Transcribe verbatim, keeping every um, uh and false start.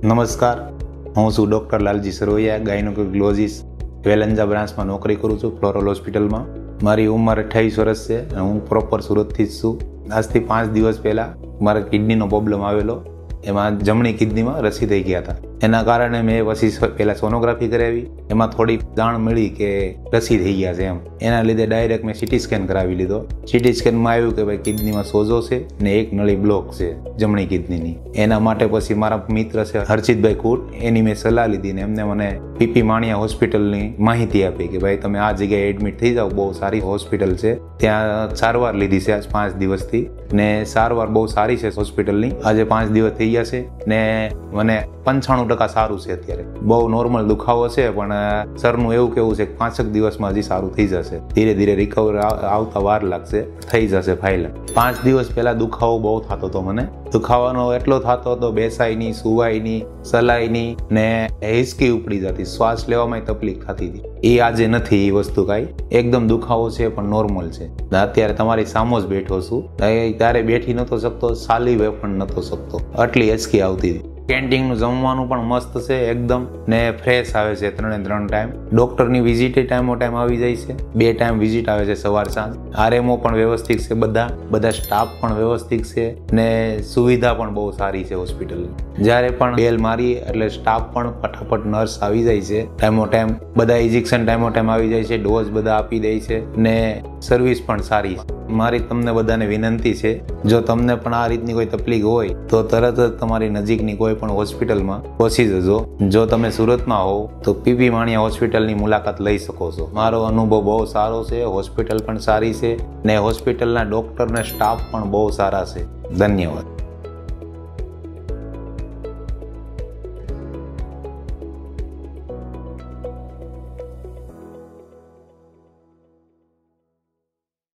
નમસ્કાર, હું છું ડૉક્ટર લાલજી સરવૈયા, ગાયનોકોલોજીસ્ટ, વેલંજા બ્રાન્ચમાં નોકરી કરું છું, ફ્લોરલ હોસ્પિટલમાં. મારી ઉંમર અઠ્યાવીસ વર્ષ છે અને હું પ્રોપર સુરતથી જ છું. આજથી પાંચ દિવસ પહેલાં મારા કિડનીનો પ્રોબ્લેમ આવેલો. એમાં જમણી કિડનીમાં રસી થઈ ગયા હતા. એના કારણે મેં પછી પહેલાં સોનોગ્રાફી કરાવી. એમાં થોડી જાણ મળી કે રસી થઈ ગયા છે એમ. એના લીધે ડાયરેક્ટ મેં સીટી સ્કેન કરાવી લીધો. સીટી સ્કેનમાં આવ્યું કે ભાઈ કિડનીમાં સોજો છે ને એક નળી બ્લોક છે જમણી કિડનીની. એના માટે પછી મારા મિત્ર છે હર્ષિતભાઈ કુટ, એની મેં સલાહ લીધી ને એમને મને પીપી માણિયા હોસ્પિટલની માહિતી આપી કે ભાઈ તમે આ જગ્યાએ એડમિટ થઈ જાઓ, બહુ સારી હોસ્પિટલ છે. ત્યાં સારવાર લીધી છે આજ પાંચ દિવસથી ને સારવાર બહુ સારી છે હોસ્પિટલની. આજે પાંચ દિવસ થઈ ગયા છે ને મને પંચાણું ટકા સારું છે અત્યારે. બહુ નોર્મલ દુખાવો છે પણ સરનું એવું કેવું છે કે પાંચક દિવસમાં હજી સારું થઈ જશે. ધીરે ધીરે રિકવર આવતા વાર લાગશે, થઈ જશે ફાઇલ. પાંચ દિવસ પહેલા દુખાવો બહુ થતો હતો મને. દુખાવાનો એટલો થતો હતો, બેસાય નહીં, સુવાય નહીં, સલાય નહીં ને હિસકી ઉપડી જતી, શ્વાસ લેવામાં તકલીફ થતી હતી. એ આજે નથી એ વસ્તુ કાંઈ. એકદમ દુખાવો છે પણ નોર્મલ છે. અત્યારે તમારી સામો જ બેઠો છું. ત્યારે બેઠી નતો શકતો, ચાલી પણ નતો શકતો, આટલી હિસકી આવતી હતી. કેન્ટીનનું જમવાનું પણ મસ્ત છે એકદમ ને ફ્રેશ આવે છે. ત્રણે ત્રણ ટાઈમ ડોક્ટરની વિઝિટ ટાઈમો ટાઈમ આવી જાય છે. બે ટાઈમ વિઝિટ આવે છે, સવાર સાંજ. આરએમઓ પણ વ્યવસ્થિત છે, બધા બધા સ્ટાફ પણ વ્યવસ્થિત છે ને સુવિધા પણ બહુ સારી છે હોસ્પિટલની. જ્યારે પણ બેલ મારી એટલે સ્ટાફ પણ ફટાફટ નર્સ આવી જાય છે ટાઈમો ટાઈમ. બધા ઇન્જેક્શન ટાઈમો ટાઈમ આવી જાય છે, ડોઝ બધા આપી દે છે ને સર્વિસ પણ સારી છે. મારી તમને બધાને વિનંતી છે, જો તમને પણ આ રીતની કોઈ તકલીફ હોય તો તરત જ તમારી નજીકની કોઈ પણ હોસ્પિટલમાં પહોંચી જજો. જો તમે સુરતમાં હોવ તો પીપી માણિયા હોસ્પિટલની મુલાકાત લઈ શકો છો. મારો અનુભવ બહુ સારો છે, હોસ્પિટલ પણ સારી છે ને હોસ્પિટલના ડોક્ટર ને સ્ટાફ પણ બહુ સારા છે. ધન્યવાદ.